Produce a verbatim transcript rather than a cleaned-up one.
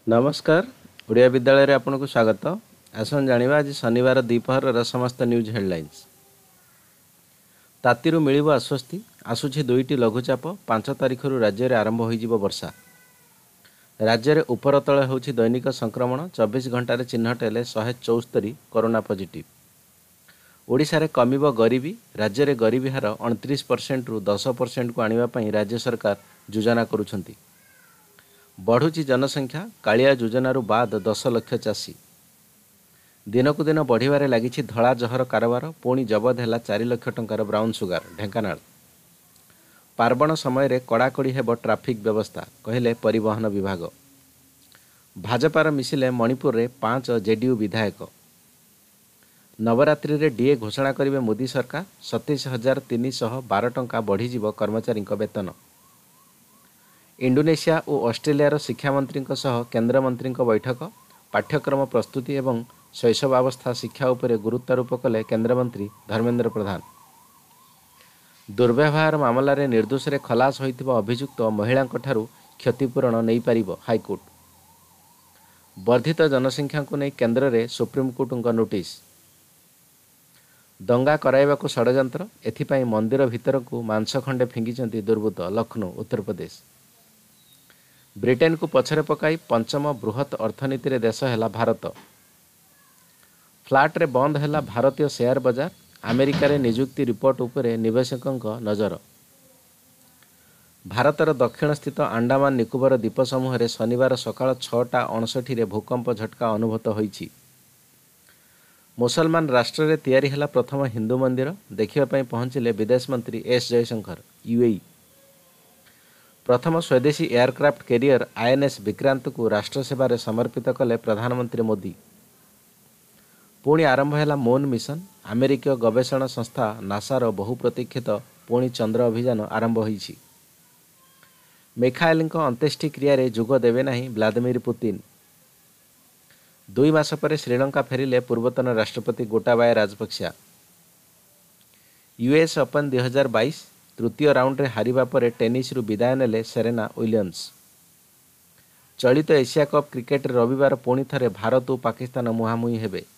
नमस्कार। ओडिया विद्यालय रे आपन को स्वागत। आसन जानिबा आज शनिवार द्विपहर समस्त न्यूज हेडलाइंस। तातीरू मिलिब आश्वस्ति। आसुछि दुईटी लघुचाप। पांच तारिख रु राज्य रे आरंभ होइजिबो वर्षा। राज्य रे उपर तळे होछि दैनिक संक्रमण। चौबीस घंटा रे चिन्हट हेले एक सौ चौहत्तर कोरोना पॉजिटिव। ओडिशा रे कमिबो गरीबी। राज्य रे गरीबी हार उनतीस परसेंट रु दस परसेंट को आनिबा पई राज्य सरकार योजना करूछंती। बढ़ुची जनसंख्या। कालिया योजनारू बाद दस लक्ष चाषी। दिनकू दिन बढ़िबारे लागिछि धड़ा जहर कारोबार। पुणी जबत है चार लक्ष टंकार ब्राउन सुगार। ढेंकानाल पार्वण समय रे कड़ाकड़ी हेब ट्राफिक व्यवस्था कहले परिवहन विभाग। भाजपार मिसिले मणिपुर रे पांच जेडीयू विधायक। नवरात्रि रे डीए घोषणा करिवे मोदी सरकार। सतैश हजार तीन शह बार टंका बढ़ीजिब कर्मचारी वेतन। इंडोनेशिया और ऑस्ट्रेलियार शिक्षामंत्री सह केन्द्रमंत्री बैठक। पाठ्यक्रम प्रस्तुति एवं शैशवावस्था शिक्षा उपरे गुरुत्वारोप कले केन्द्रमंत्री धर्मेन्द्र प्रधान। दुर्व्यवहार मामला रे निर्दोष रे खलास होइतिबा अभियुक्त महिला क्षतिपूरण नहीं पारिबो हाईकोर्ट। वर्धित जनसंख्या को नहीं केन्द्र रे सुप्रीमकोर्ट नोटिस। दंगा कराइबाकू षड्यंत्र। एथिपाई मंदिर भितर को मांस खंडे फिंगिचंती दुर्बृत्त। लखनऊ उत्तर प्रदेश। ब्रिटेन को पछरे पकाई पंचम बृहत अर्थनीति रे देश है भारत। फ्लाट रे बंद है भारतीय शेयर बाजार। अमेरिका रे निजुक्ति रिपोर्ट उपरे निवेशकों नजर। भारतर दक्षिण स्थित अंडमान निकोबर द्वीप समूह रे शनिवार सकाळ छटा अणसठी रे भूकंप झटका अनुभूत होईछि। मुसलमान राष्ट्र रे तैयारी है प्रथम हिंदू मंदिर। देखिबा पई पहुंचिले विदेश मंत्री एस जयशंकर यूएई। प्रथम स्वदेशी एयरक्राफ्ट कैरियर आईएनएस विक्रांत को राष्ट्र सेवा समर्पित कले प्रधानमंत्री मोदी। पुणी आरंभ है मून मिशन। अमेरिकीय गवेषणा संस्था नासार बहुप्रतीक्षित पुणी चंद्र अभियान आरंभ होईछि। मिखाइल अंत्येष्टि क्रिया रे जोग देवे नहीं व्लादिमीर पुतिन। दुई मास पर श्रीलंका फेरिले पूर्वतन राष्ट्रपति गोटाबाया राजपक्षा। यूएस ओपन दुई हजार बाईस तृतीय राउंड रे हारिबा परे टेनिस रु विदाय नेले सेरेना विलियम्स। चलित एशिया कप क्रिकेट रविवार पुणी थरे भारत और पाकिस्तान मुहांमुही हेबे।